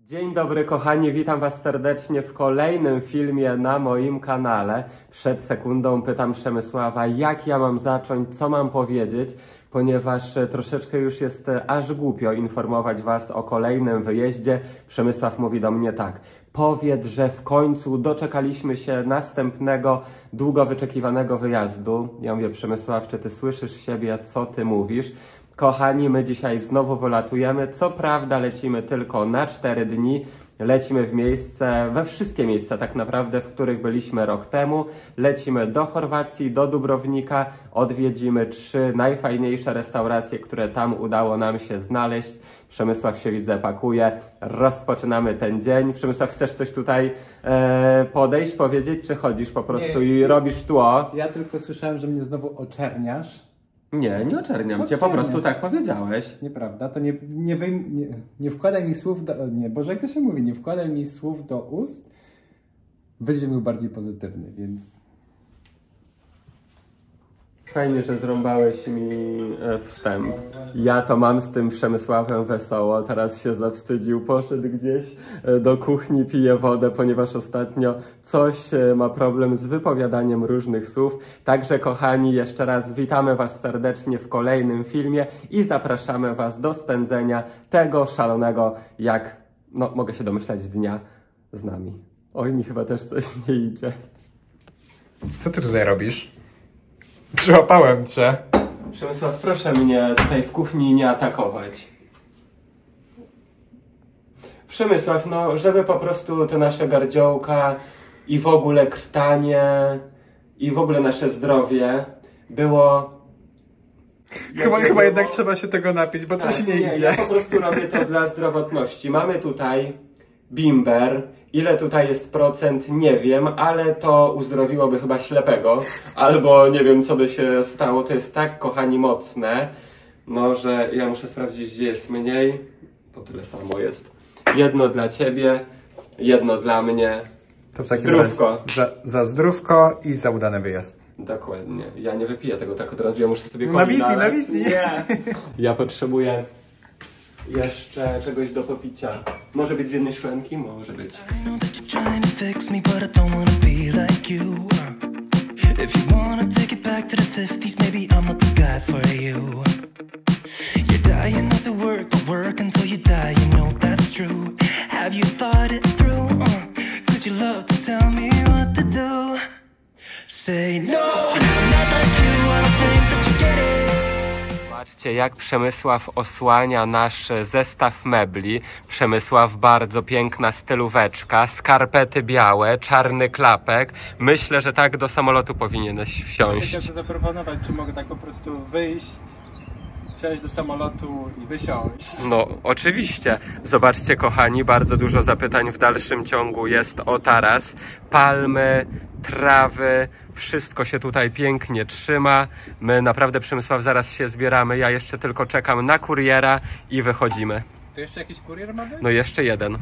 Dzień dobry kochani, witam was serdecznie w kolejnym filmie na moim kanale. Przed sekundą pytam Przemysława, jak ja mam zacząć, co mam powiedzieć, ponieważ troszeczkę już jest aż głupio informować was o kolejnym wyjeździe. Przemysław mówi do mnie tak: powiedz, że w końcu doczekaliśmy się następnego, długo wyczekiwanego wyjazdu. Ja mówię: Przemysław, czy ty słyszysz siebie, co ty mówisz? Kochani, my dzisiaj znowu wylatujemy. Co prawda lecimy tylko na 4 dni. Lecimy w miejsce, we wszystkie miejsca tak naprawdę, w których byliśmy rok temu. Lecimy do Chorwacji, do Dubrownika. Odwiedzimy 3 najfajniejsze restauracje, które tam udało nam się znaleźć. Przemysław się, widzę, pakuje. Rozpoczynamy ten dzień. Przemysław, chcesz coś tutaj podejść, powiedzieć, czy chodzisz po prostu i robisz tło? Ja tylko słyszałem, że mnie znowu oczerniasz. Nie oczerniam cię, po prostu tak powiedziałeś. Nieprawda, to nie wkładaj mi słów do... Nie, Boże, jak to się mówi? Nie wkładaj mi słów do ust. Wydźwięk był bardziej pozytywny, więc... Fajnie, że zrąbałeś mi wstęp. Ja to mam z tym Przemysławem wesoło, teraz się zawstydził, poszedł gdzieś do kuchni, pije wodę, ponieważ ostatnio coś ma problem z wypowiadaniem różnych słów. Także kochani, jeszcze raz witamy was serdecznie w kolejnym filmie i zapraszamy was do spędzenia tego szalonego, jak no mogę się domyślać, dnia z nami. Oj, mi chyba też coś nie idzie. Co ty tutaj robisz? Przyłapałem cię. Przemysław, proszę mnie tutaj w kuchni nie atakować. Przemysław, no żeby po prostu te nasze gardziołka i w ogóle krtanie i w ogóle nasze zdrowie było... Chyba jednak trzeba się tego napić, bo coś nie idzie. Ja po prostu robię to dla zdrowotności. Mamy tutaj bimber. Ile tutaj jest procent, nie wiem, ale to uzdrowiłoby chyba ślepego. Albo nie wiem, co by się stało. To jest tak, kochani, mocne, no, że ja muszę sprawdzić, gdzie jest mniej. To tyle samo jest. Jedno dla ciebie, jedno dla mnie. To w takim zdrówko. Za zdrówko i za udany wyjazd. Dokładnie. Ja nie wypiję tego tak od razu, ja muszę sobie Na wizji. Nie. Ja potrzebuję jeszcze czegoś do popicia. Może być z jednej szklanki? Może być. Zobaczcie, jak Przemysław osłania nasz zestaw mebli. Przemysław, bardzo piękna stylóweczka, skarpety białe, czarny klapek. Myślę, że tak do samolotu powinieneś wsiąść. Chcę zaproponować, czy mogę tak po prostu wyjść, wsiąść do samolotu i wysiąść. No, oczywiście. Zobaczcie, kochani, bardzo dużo zapytań w dalszym ciągu jest o taras. Palmy, trawy, wszystko się tutaj pięknie trzyma. My naprawdę, Przemysław, zaraz się zbieramy. Ja jeszcze tylko czekam na kuriera i wychodzimy. To jeszcze jakiś kurier ma być? No jeszcze jeden.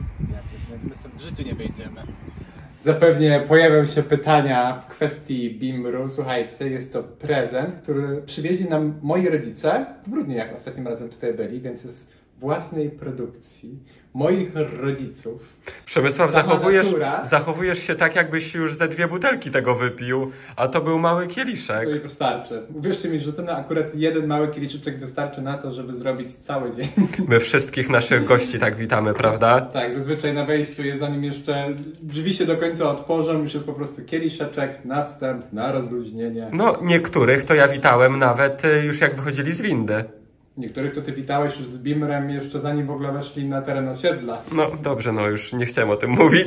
W życiu nie wyjdziemy. Zapewnie pojawią się pytania w kwestii bimbru. Słuchajcie, jest to prezent, który przywieźli nam moi rodzice w grudniu, jak ostatnim razem tutaj byli, więc jest własnej produkcji moich rodziców. Przemysław, zachowujesz się tak, jakbyś już ze 2 butelki tego wypił, a to był mały kieliszek. To mi wystarczy. Uwierzcie mi, że ten akurat jeden mały kieliszeczek wystarczy na to, żeby zrobić cały dzień. My wszystkich naszych gości tak witamy, prawda? Tak, zazwyczaj na wejściu jest, zanim jeszcze drzwi się do końca otworzą, już jest po prostu kieliszeczek na wstęp, na rozluźnienie. No, niektórych to ja witałem nawet już jak wychodzili z windy. Niektórych to ty witałeś już z bimrem jeszcze zanim w ogóle weszli na teren osiedla. No dobrze, no już nie chciałem o tym mówić.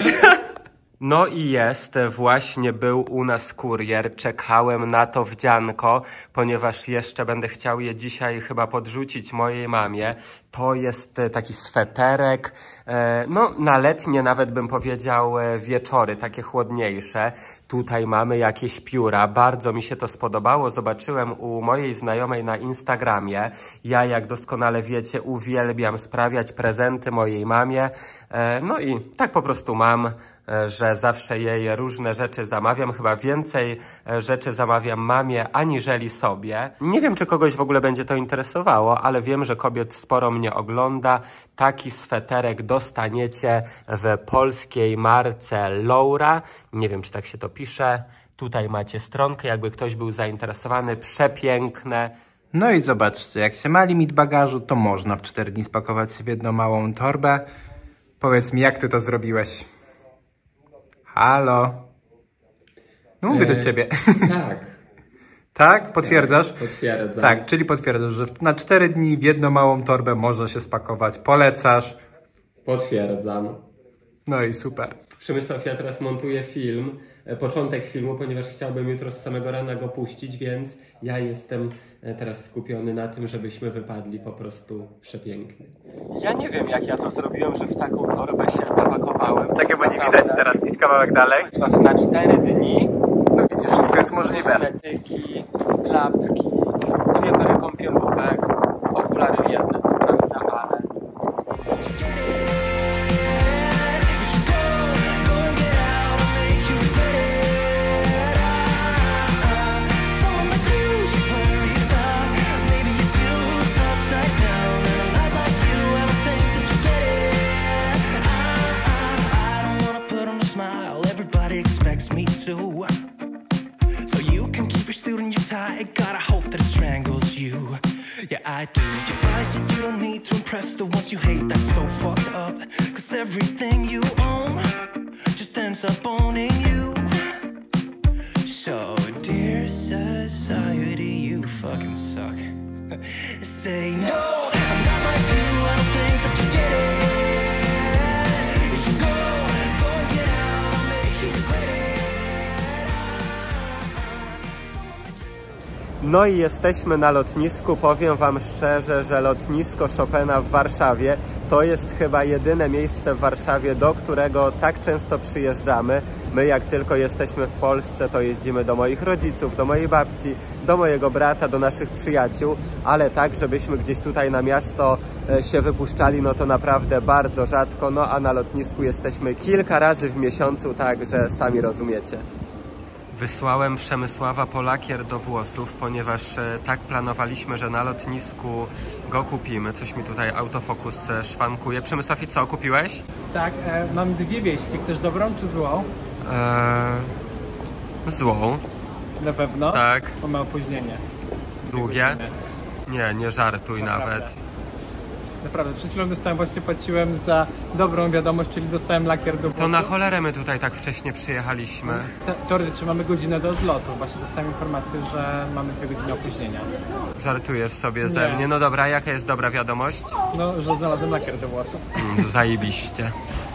No i właśnie był u nas kurier, czekałem na to wdzianko, ponieważ jeszcze będę chciał je dzisiaj chyba podrzucić mojej mamie. To jest taki sweterek, no na letnie nawet bym powiedział wieczory, takie chłodniejsze. Tutaj mamy jakieś pióra, bardzo mi się to spodobało, zobaczyłem u mojej znajomej na Instagramie. Ja, jak doskonale wiecie, uwielbiam sprawiać prezenty mojej mamie, no i tak po prostu mam, że zawsze jej różne rzeczy zamawiam. Chyba więcej rzeczy zamawiam mamie aniżeli sobie. Nie wiem, czy kogoś w ogóle będzie to interesowało, ale wiem, że kobiet sporo mnie ogląda, taki sweterek dostaniecie w polskiej marce Laura. Nie wiem, czy tak się to pisze. Tutaj macie stronkę, jakby ktoś był zainteresowany. Przepiękne. No i zobaczcie, jak się ma limit bagażu, to można w 4 dni spakować się w jedną małą torbę. Powiedz mi, jak ty to zrobiłeś? Halo? No mówię do ciebie. Tak. Tak? Potwierdzasz? Potwierdzam. Tak, czyli potwierdzasz, że na 4 dni w jedną małą torbę można się spakować. Polecasz. Potwierdzam. No i super. Przemysław, ja teraz montuję film, początek filmu, ponieważ chciałbym jutro z samego rana go puścić, więc ja jestem teraz skupiony na tym, żebyśmy wypadli po prostu przepięknie. Ja nie wiem, jak ja to zrobiłem, że w taką torbę się zapakowałem. Tak chyba nie widać teraz, idź kawałek dalej. Przemysław, na 4 dni. No widzisz, wszystko jest możliwe. Kosmetyki, klapki, 2 pary kąpielówek, okulary jedne, to prawda, ale... So you can keep your suit and your tie. Gotta hope that it strangles you. Yeah, I do. Your buy shit you don't need to impress the ones you hate. That's so fucked up. Cause everything you own just ends up owning you. So, dear society, you fucking suck. Say no, I'm not like you. I don't think that you get it. You should go and get out. I'll make you regret it. No i jesteśmy na lotnisku. Powiem wam szczerze, że lotnisko Chopina w Warszawie to jest chyba jedyne miejsce w Warszawie, do którego tak często przyjeżdżamy. My jak tylko jesteśmy w Polsce, to jeździmy do moich rodziców, do mojej babci, do mojego brata, do naszych przyjaciół, ale tak, żebyśmy gdzieś tutaj na miasto się wypuszczali, no to naprawdę bardzo rzadko, no a na lotnisku jesteśmy kilka razy w miesiącu, także sami rozumiecie. Wysłałem Przemysława po lakier do włosów, ponieważ tak planowaliśmy, że na lotnisku go kupimy. Coś mi tutaj autofokus szwankuje. Przemysław, i co, kupiłeś? Tak, mam 2 wieści. Chcesz dobrą czy złą? Złą. Na pewno? Tak. Bo ma opóźnienie. Długie? Nie, nie żartuj Naprawdę. nawet. Naprawdę, przed chwilą płaciłem za dobrą wiadomość, czyli dostałem lakier do włosów. To na cholerę my tutaj tak wcześnie przyjechaliśmy. Teoretycznie mamy godzinę do zlotu. Właśnie dostałem informację, że mamy 2 godziny opóźnienia. Żartujesz sobie ze Nie. mnie. No dobra, jaka jest dobra wiadomość? No, że znalazłem lakier do włosów. Zajebiście.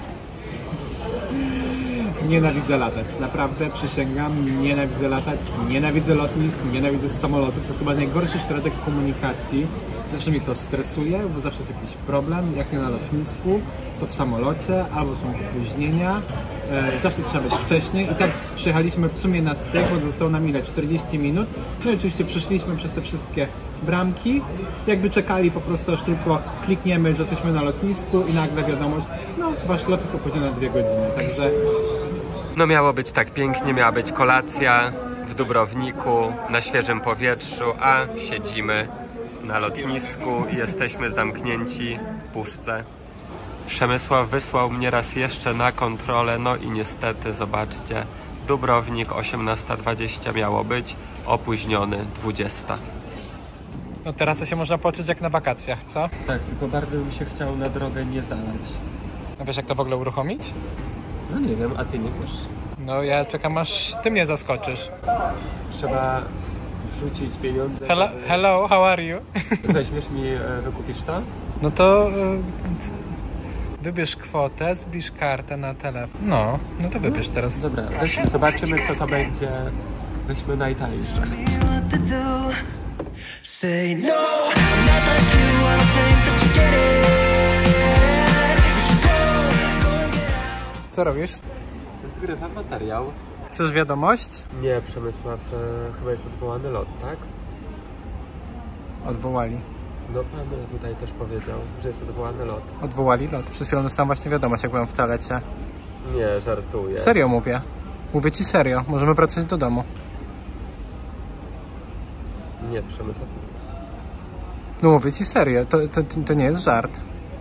Nienawidzę latać, naprawdę przysięgam, nienawidzę latać, nienawidzę lotnisk, nienawidzę samolotów. To jest chyba najgorszy środek komunikacji. Zawsze mnie to stresuje, bo zawsze jest jakiś problem. Jak nie na lotnisku, to w samolocie, albo są opóźnienia. Zawsze trzeba być wcześniej. I tak przyjechaliśmy w sumie na styk, bo zostało nam ile? 40 minut. No i oczywiście przeszliśmy przez te wszystkie bramki. Jakby czekali po prostu, aż tylko klikniemy, że jesteśmy na lotnisku i nagle wiadomość, no wasz lot jest opóźniony na 2 godziny. Także No miało być tak pięknie, miała być kolacja w Dubrowniku, na świeżym powietrzu, a siedzimy na lotnisku i jesteśmy zamknięci w puszce. Przemysław wysłał mnie raz jeszcze na kontrolę, no i niestety, zobaczcie, Dubrownik 18:20 miało być, opóźniony 20. no teraz to się można poczuć jak na wakacjach, co? Tak, tylko bardzo mi się chciał na drogę nie zalać. No wiesz jak to w ogóle uruchomić? No nie wiem, a ty nie wiesz. No ja czekam aż ty mnie zaskoczysz. Trzeba wrzucić pieniądze. Hello, how are you? Weźmiesz mi, wykupisz to? No to wybierz kwotę, zbliż kartę na telefon. No to wybierz teraz. Dobra, weźmy, zobaczymy co to będzie. Weźmy najtańsze. What to do? Say no, I'm not like you. I don't think that you get it. You should go and get out. Co robisz? Zgrywam materiał. Chcesz wiadomość? Nie, Przemysław, chyba jest odwołany lot, tak? Odwołali. No pan tutaj też powiedział, że jest odwołany lot. Odwołali lot. Przed chwilą dostałem właśnie wiadomość, jak byłem w toalecie. Nie, żartuję. Serio mówię. Mówię ci serio. Możemy wracać do domu. Nie, Przemysław. No mówię ci serio, to nie jest żart.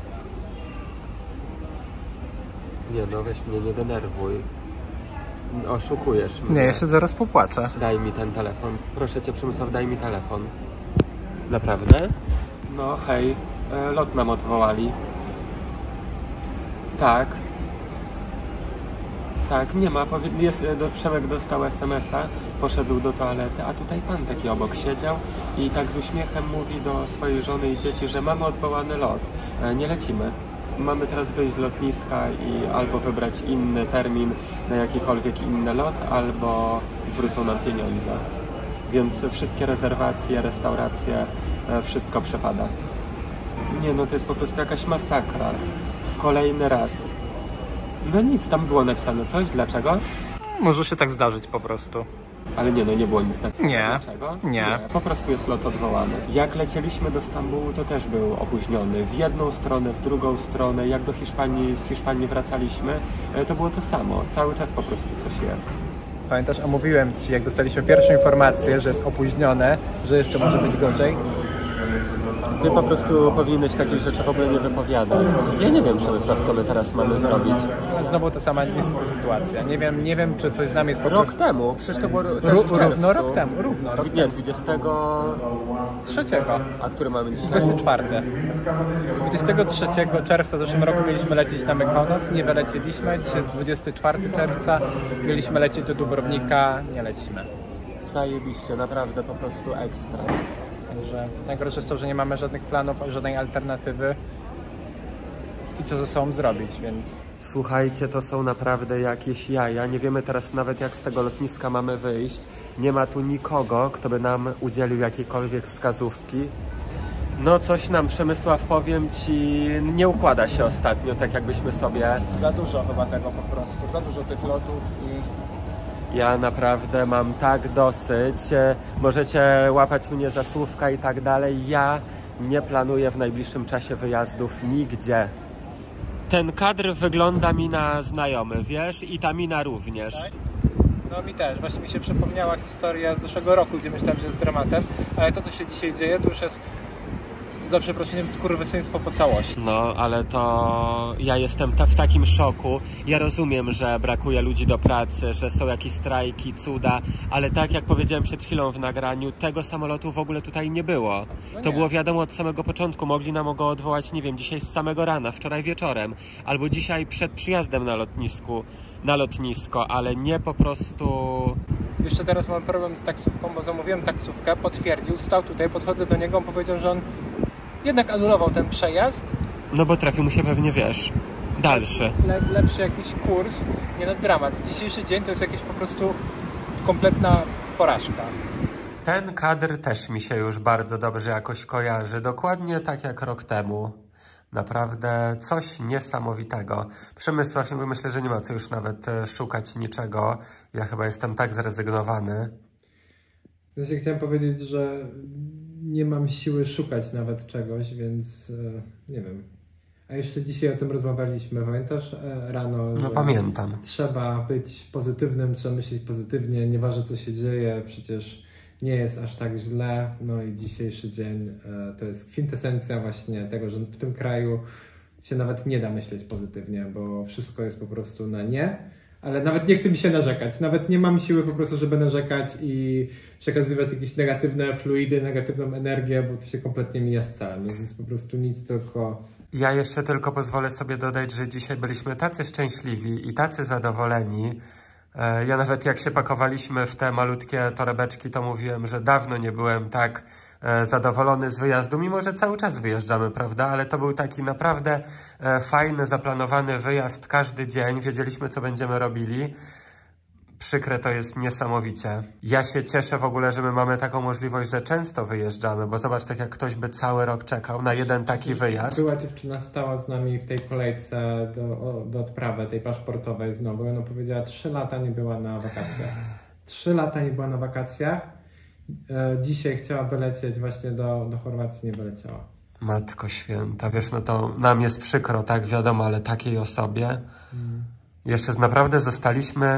Nie no, weź mnie, nie denerwuj. Oszukujesz mnie. Nie, ja się zaraz popłaczę. Daj mi ten telefon. Proszę cię, Przemysław, daj mi telefon. Naprawdę? No hej, lot nam odwołali. Tak. Tak, nie ma. Przemek dostał SMS-a, poszedł do toalety, a tutaj pan taki obok siedział i tak z uśmiechem mówi do swojej żony i dzieci, że mamy odwołany lot. Nie lecimy. Mamy teraz wyjść z lotniska i albo wybrać inny termin na jakikolwiek inny lot, albo zwrócą nam pieniądze. Więc wszystkie rezerwacje, restauracje, wszystko przepada. Nie no, to jest po prostu jakaś masakra. Kolejny raz. No nic, tam było napisane coś, dlaczego? Może się tak zdarzyć po prostu. Ale nie, no nie było nic napisane. Nie. Dlaczego? Nie. Po prostu jest lot odwołany. Jak lecieliśmy do Stambułu, to też był opóźniony. W jedną stronę, w drugą stronę. Jak do Hiszpanii, z Hiszpanii wracaliśmy, to było to samo. Cały czas po prostu coś jest. Pamiętasz, a mówiłem ci, jak dostaliśmy pierwszą informację, że jest opóźnione, że jeszcze może być gorzej? Ty po prostu powinieneś takich rzeczy w ogóle nie wypowiadać. Ja nie wiem, Przemysław, co my teraz mamy zrobić. Ale znowu ta sama niestety sytuacja. Nie wiem, czy coś z nami jest po prostu... Rok temu, przecież to było też w czerwcu. No rok temu, równo. Nie, 23. A który mamy dzisiaj? 24. 23 czerwca w zeszłym roku mieliśmy lecieć na Mykonos, nie wylecieliśmy. Dzisiaj jest 24 czerwca, mieliśmy lecieć do Dubrownika, nie lecimy. Zajebiście, naprawdę po prostu ekstra. Także najgorsze jest to, że nie mamy żadnych planów, żadnej alternatywy i co ze sobą zrobić, więc... Słuchajcie, to są naprawdę jakieś jaja. Nie wiemy teraz nawet, jak z tego lotniska mamy wyjść. Nie ma tu nikogo, kto by nam udzielił jakiejkolwiek wskazówki. No coś nam, Przemysław, powiem ci, nie układa się ostatnio, tak jakbyśmy sobie... Za dużo chyba tego po prostu, za dużo tych lotów i... Ja naprawdę mam tak dosyć. Możecie łapać mnie za słówka i tak dalej. Ja nie planuję w najbliższym czasie wyjazdów nigdzie. Ten kadr wygląda mi na znajomy, wiesz? I ta mina również. Tak? No mi też. Właśnie mi się przypomniała historia z zeszłego roku, gdzie myślałem, że jest dramatem. Ale to, co się dzisiaj dzieje, to już jest, za przeproszeniem, skurwysyństwo po całości. No, ale to ja jestem w takim szoku. Ja rozumiem, że brakuje ludzi do pracy, że są jakieś strajki, cuda, ale tak jak powiedziałem przed chwilą w nagraniu, tego samolotu w ogóle tutaj nie było. No to nie. było wiadomo od samego początku. Mogli nam go odwołać, nie wiem, dzisiaj z samego rana, wczoraj wieczorem, albo dzisiaj przed przyjazdem na lotnisko, ale nie po prostu... Jeszcze teraz mam problem z taksówką, bo zamówiłem taksówkę, potwierdził, stał tutaj, podchodzę do niego, on powiedział, że on jednak anulował ten przejazd. No bo trafił mu się pewnie, wiesz, dalszy. Lepszy jakiś kurs, nie no dramat. Dzisiejszy dzień to jest jakieś po prostu kompletna porażka. Ten kadr też mi się już bardzo dobrze jakoś kojarzy, dokładnie tak jak rok temu. Naprawdę coś niesamowitego. Przemysław, myślę, że nie ma co już nawet szukać niczego. Ja chyba jestem tak zrezygnowany. Właśnie chciałem powiedzieć, że nie mam siły szukać nawet czegoś, więc nie wiem. A jeszcze dzisiaj o tym rozmawialiśmy, pamiętasz rano? No pamiętam. Trzeba być pozytywnym, trzeba myśleć pozytywnie, nieważne co się dzieje, przecież nie jest aż tak źle. No i dzisiejszy dzień to jest kwintesencja właśnie tego, że w tym kraju się nawet nie da myśleć pozytywnie, bo wszystko jest po prostu na nie. Ale nawet nie chce mi się narzekać. Nawet nie mam siły po prostu, żeby narzekać i przekazywać jakieś negatywne fluidy, negatywną energię, bo to się kompletnie mija z celem. Więc po prostu nic, tylko... Ja jeszcze tylko pozwolę sobie dodać, że dzisiaj byliśmy tacy szczęśliwi i tacy zadowoleni. Ja nawet jak się pakowaliśmy w te malutkie torebeczki, to mówiłem, że dawno nie byłem tak zadowolony z wyjazdu, mimo że cały czas wyjeżdżamy, prawda? Ale to był taki naprawdę fajny, zaplanowany wyjazd każdy dzień. Wiedzieliśmy, co będziemy robili. Przykre to jest niesamowicie. Ja się cieszę w ogóle, że my mamy taką możliwość, że często wyjeżdżamy, bo zobacz, tak jak ktoś by cały rok czekał na jeden taki wyjazd. Była dziewczyna, stała z nami w tej kolejce do odprawy, tej paszportowej znowu. Ona powiedziała, 3 lata nie była na wakacjach. 3 lata nie była na wakacjach. Dzisiaj chciała wylecieć właśnie do Chorwacji, nie wyleciała. Matko Święta, wiesz, no to nam jest przykro, tak, wiadomo, ale takiej osobie. Jeszcze naprawdę zostaliśmy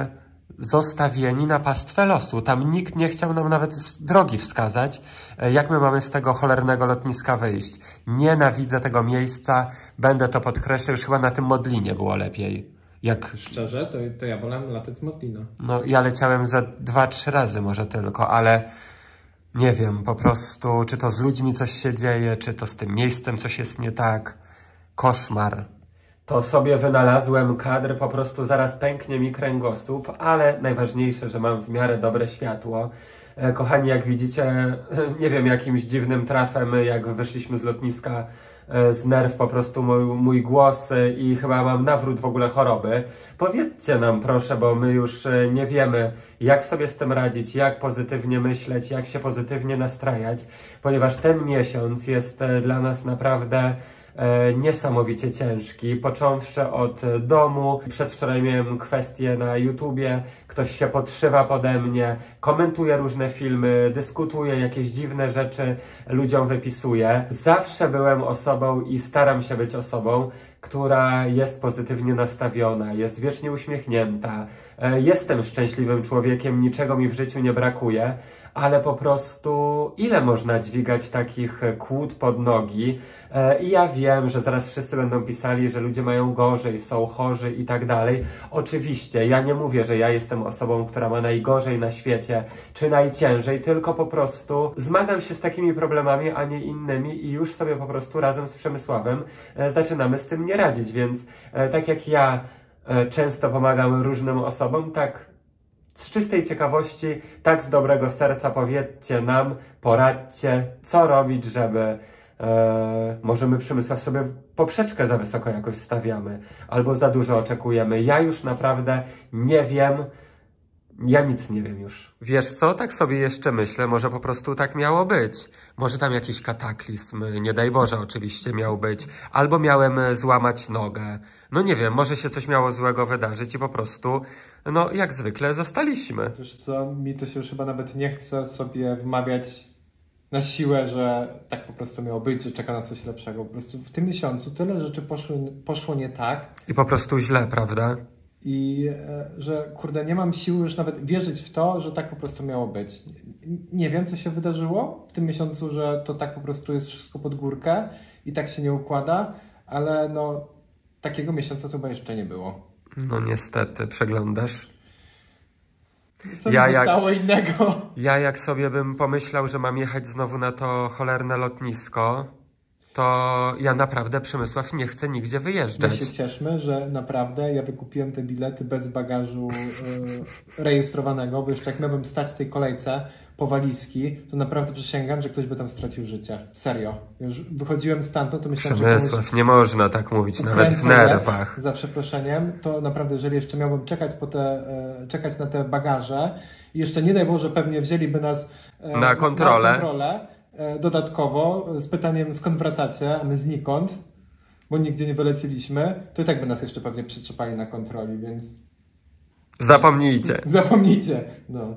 zostawieni na pastwę losu. Tam nikt nie chciał nam nawet drogi wskazać, jak my mamy z tego cholernego lotniska wyjść. Nienawidzę tego miejsca, będę to podkreślał, już chyba na tym Modlinie było lepiej. Szczerze, to ja wolałem latać z Modlina. No, ja leciałem ze 2-3 razy może tylko, ale nie wiem, po prostu, czy to z ludźmi coś się dzieje, czy to z tym miejscem coś jest nie tak. Koszmar. To sobie wynalazłem kadr, po prostu zaraz pęknie mi kręgosłup, ale najważniejsze, że mam w miarę dobre światło. Kochani, jak widzicie, nie wiem, jakimś dziwnym trafem, jak wyszliśmy z lotniska, z nerw po prostu mój głos i chyba mam nawrót w ogóle choroby. Powiedzcie nam proszę, bo my już nie wiemy, jak sobie z tym radzić, jak pozytywnie myśleć, jak się pozytywnie nastrajać, ponieważ ten miesiąc jest dla nas naprawdę niesamowicie ciężki, począwszy od domu. Przedwczoraj miałem kwestię na YouTubie, ktoś się podszywa pode mnie, komentuje różne filmy, dyskutuje jakieś dziwne rzeczy, ludziom wypisuje. Zawsze byłem osobą i staram się być osobą, która jest pozytywnie nastawiona, jest wiecznie uśmiechnięta. Jestem szczęśliwym człowiekiem, niczego mi w życiu nie brakuje, ale po prostu ile można dźwigać takich kłód pod nogi? I ja wiem, że zaraz wszyscy będą pisali, że ludzie mają gorzej, są chorzy i tak dalej. Oczywiście, ja nie mówię, że ja jestem osobą, która ma najgorzej na świecie, czy najciężej, tylko po prostu zmagam się z takimi problemami, a nie innymi i już sobie po prostu razem z Przemysławem zaczynamy z tym nie radzić, więc tak jak ja często pomagam różnym osobom, tak z czystej ciekawości, tak z dobrego serca powiedzcie nam, poradźcie, co robić, żeby może my, Przemysław, sobie poprzeczkę za wysoko jakoś stawiamy, albo za dużo oczekujemy. Ja już naprawdę nie wiem, ja nic nie wiem już. Wiesz co, tak sobie jeszcze myślę, może po prostu tak miało być. Może tam jakiś kataklizm, nie daj Boże oczywiście miał być, albo miałem złamać nogę. No nie wiem, może się coś miało złego wydarzyć i po prostu, no jak zwykle zostaliśmy. Wiesz co, mi to się już chyba nawet nie chce sobie wmawiać na siłę, że tak po prostu miało być, że czeka nas coś lepszego. Po prostu w tym miesiącu tyle rzeczy poszło nie tak. I po prostu źle, prawda? I że kurde, nie mam siły już nawet wierzyć w to, że tak po prostu miało być. Nie wiem, co się wydarzyło w tym miesiącu, że to tak po prostu jest wszystko pod górkę i tak się nie układa, ale no takiego miesiąca to chyba jeszcze nie było. No niestety, przeglądasz. Co mi zostało innego? Ja jak sobie bym pomyślał, że mam jechać znowu na to cholerne lotnisko, to ja naprawdę, Przemysław, nie chcę nigdzie wyjeżdżać. My się cieszmy, że naprawdę ja wykupiłem te bilety bez bagażu rejestrowanego, bo jeszcze jak miałbym stać w tej kolejce po walizki, to naprawdę przysięgam, że ktoś by tam stracił życie. Serio. Już wychodziłem stamtąd, to myślałem, Przemysław, nie można tak mówić, nawet w nerwach. Za przeproszeniem, to naprawdę, jeżeli jeszcze miałbym czekać na te bagaże i jeszcze nie daj Boże, pewnie wzięliby nas na kontrolę dodatkowo z pytaniem, skąd wracacie, a my znikąd, bo nigdzie nie wyleciliśmy, to i tak by nas jeszcze pewnie przytrzepali na kontroli, więc... Zapomnijcie. Zapomnijcie, no.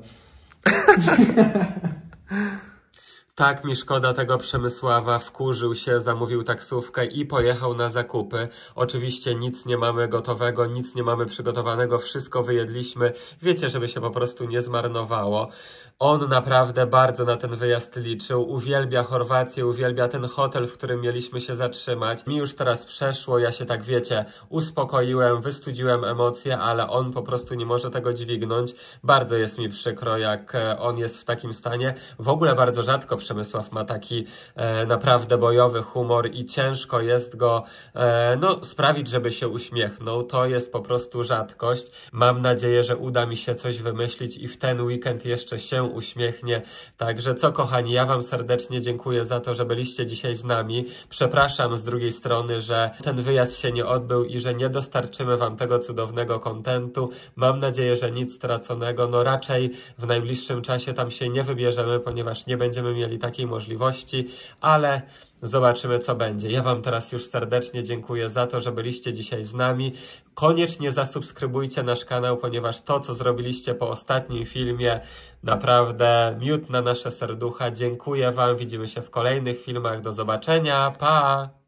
Tak mi szkoda tego Przemysława, wkurzył się, zamówił taksówkę i pojechał na zakupy. Oczywiście nic nie mamy gotowego, nic nie mamy przygotowanego, wszystko wyjedliśmy. Wiecie, żeby się po prostu nie zmarnowało. On naprawdę bardzo na ten wyjazd liczył, uwielbia Chorwację, uwielbia ten hotel, w którym mieliśmy się zatrzymać. Mi już teraz przeszło, ja się tak wiecie, uspokoiłem, wystudziłem emocje, ale on po prostu nie może tego dźwignąć. Bardzo jest mi przykro, jak on jest w takim stanie. W ogóle bardzo rzadko Przemysław ma taki naprawdę bojowy humor i ciężko jest go sprawić, żeby się uśmiechnął. To jest po prostu rzadkość. Mam nadzieję, że uda mi się coś wymyślić i w ten weekend jeszcze się uśmiechnie. Także co, kochani, ja wam serdecznie dziękuję za to, że byliście dzisiaj z nami. Przepraszam z drugiej strony, że ten wyjazd się nie odbył i że nie dostarczymy wam tego cudownego kontentu. Mam nadzieję, że nic straconego. No raczej w najbliższym czasie tam się nie wybierzemy, ponieważ nie będziemy mieli takiej możliwości, ale zobaczymy, co będzie. Ja wam teraz już serdecznie dziękuję za to, że byliście dzisiaj z nami. Koniecznie zasubskrybujcie nasz kanał, ponieważ to, co zrobiliście po ostatnim filmie, naprawdę miód na nasze serducha. Dziękuję wam, widzimy się w kolejnych filmach. Do zobaczenia, pa!